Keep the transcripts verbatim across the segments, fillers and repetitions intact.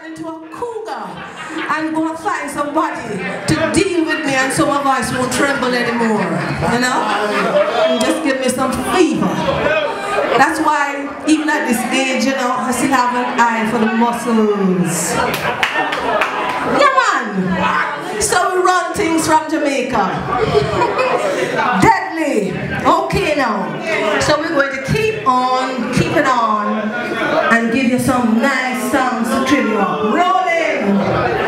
turn into a cougar and go and find somebody to deal with me and so my voice won't tremble anymore, you know? And just give me some fever. That's why, even at this age, you know, I still have an eye for the muscles. Yeah, man! So we run things from Jamaica. Deadly! Okay now. So we're going to keep on, keep it on, and give you some nice songs to thrill you up. Rolling!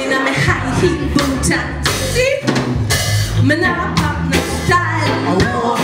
Me now pop no style.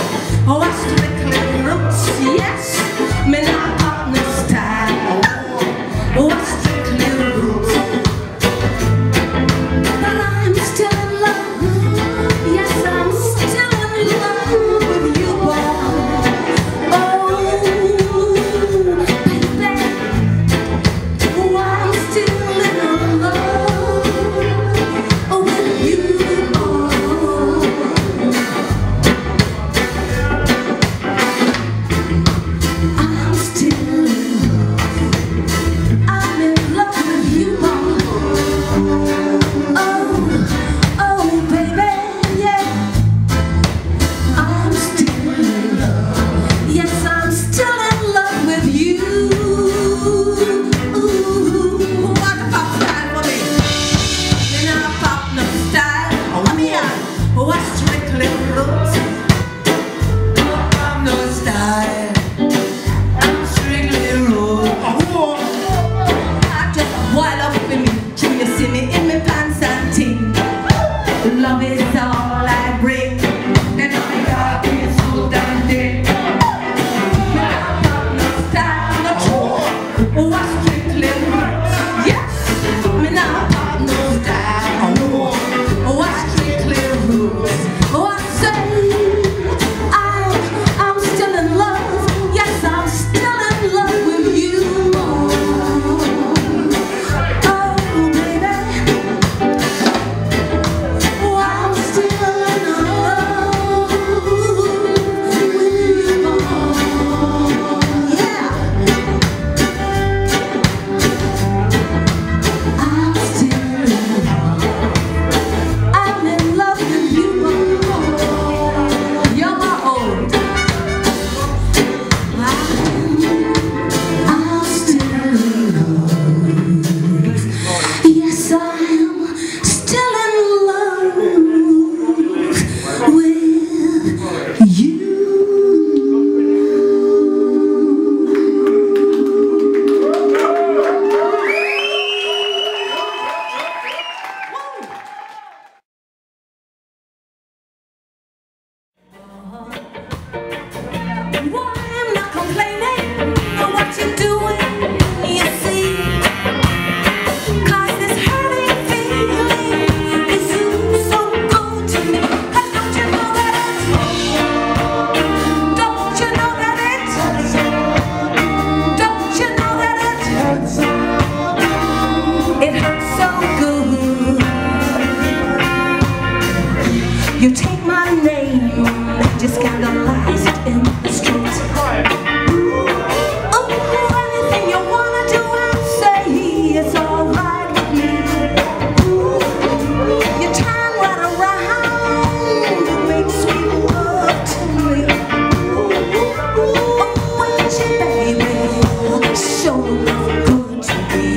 You take my name and you scandalize it in the street. Oh, anything you wanna do and say, it's alright with me. You turn right around and make sweet love to me. Oh, won't you, baby, show love good to me.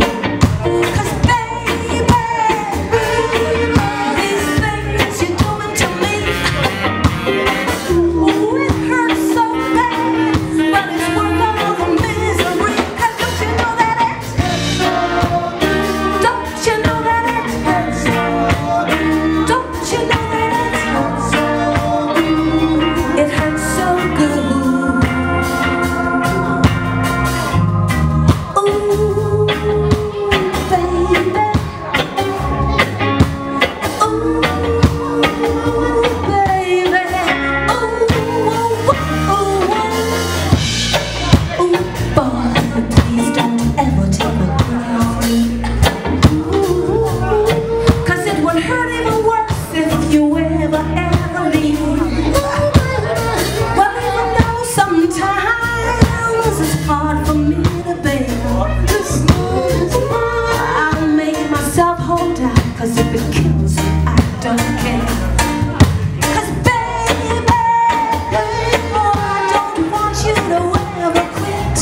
Cause if it kills you, I don't care. Cause baby, baby, I don't want you to ever quit.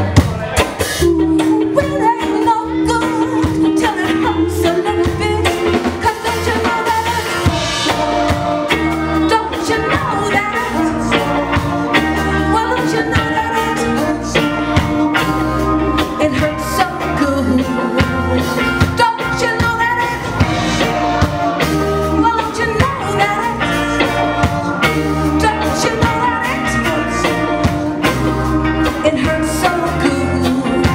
Ooh, it ain't no good till it hurts a little bit. Cause don't you know that? Don't you know that? Well, don't you know that? It hurts so good. Don't you know that? It hurts so good,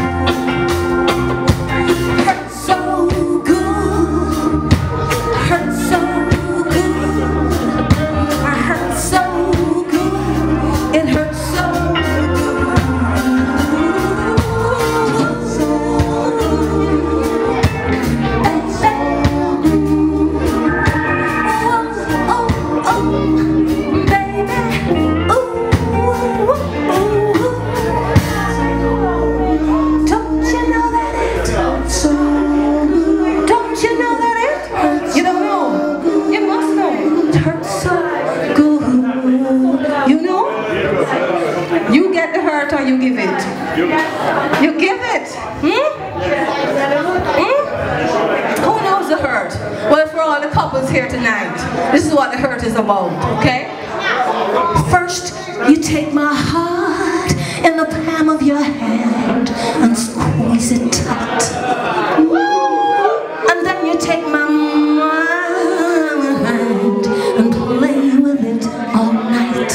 hurts so good, hurts so good, I hurt so good, it hurts so You get the hurt or you give it? You give it. Hmm? Hmm? Who knows the hurt? Well, for all the couples here tonight, this is what the hurt is about, okay? First, you take my heart in the palm of your hand and squeeze it tight. And then you take my mind and play with it all night.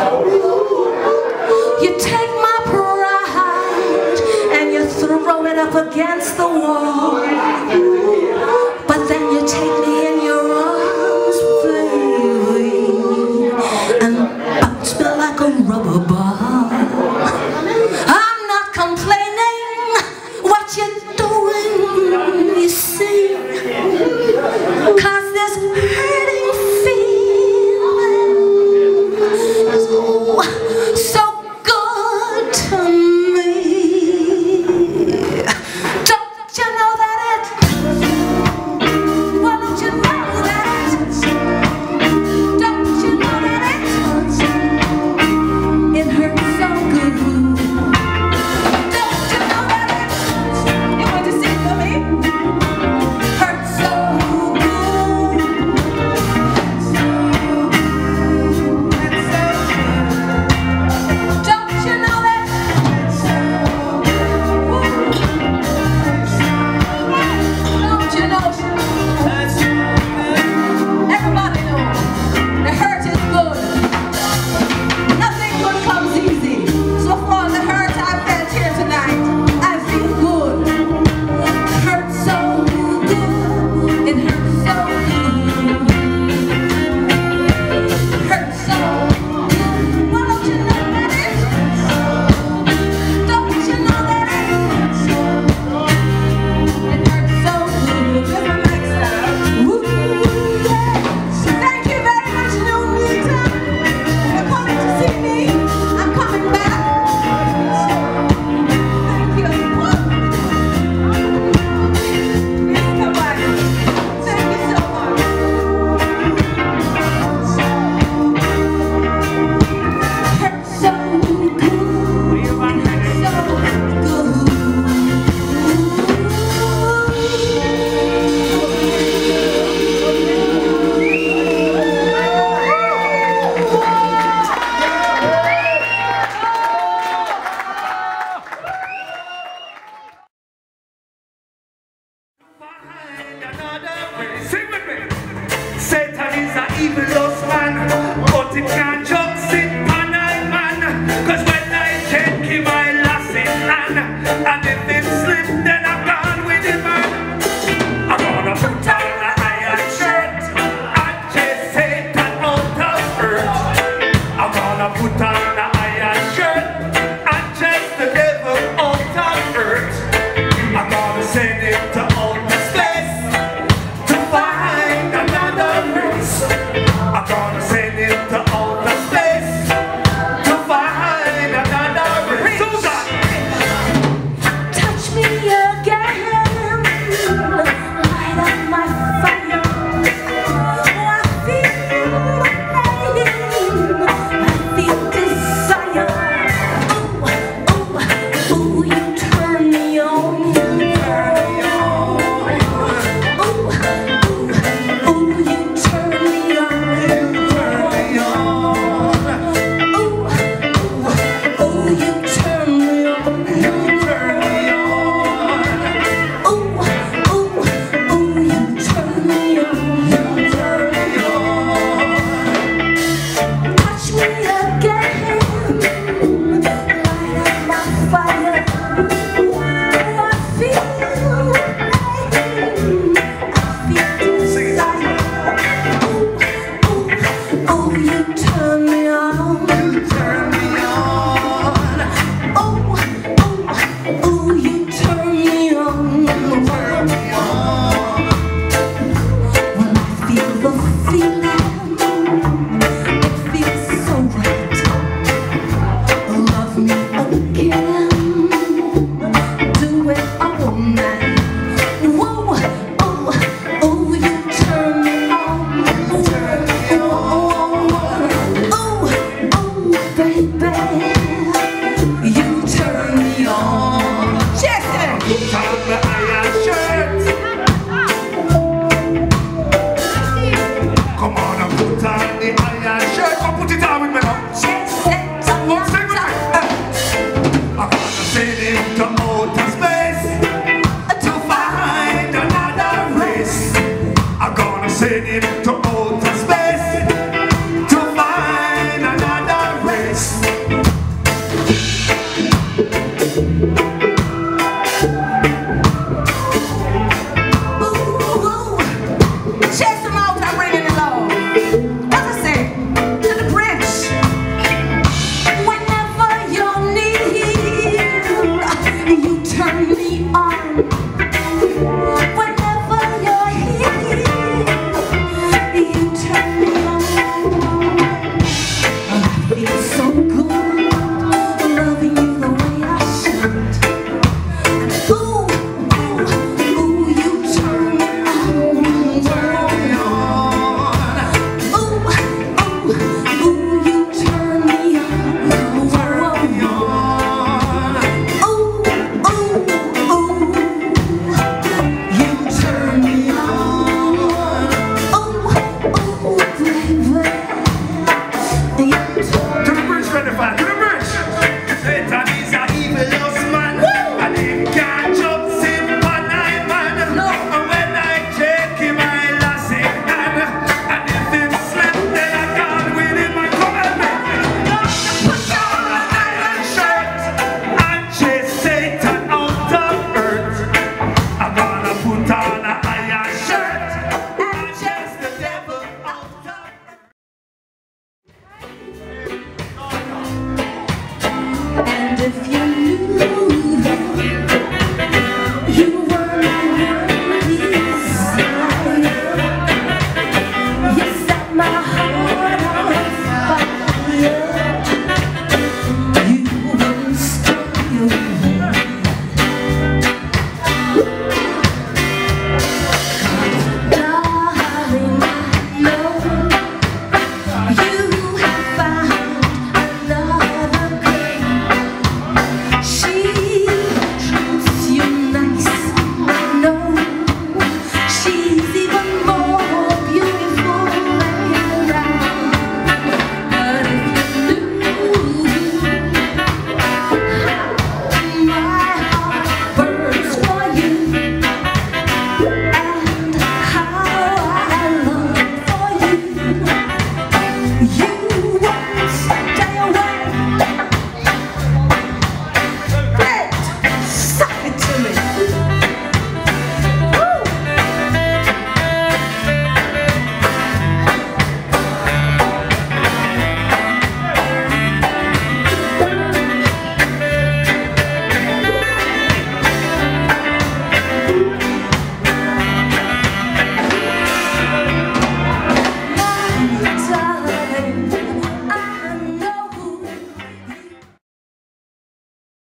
You take my pride and you throw it up against the wall. But then you take me in your arms, baby, and bounce me like a rubber ball. I'm not complaining what you're doing, you see, cause this hurting feeling is oh, youth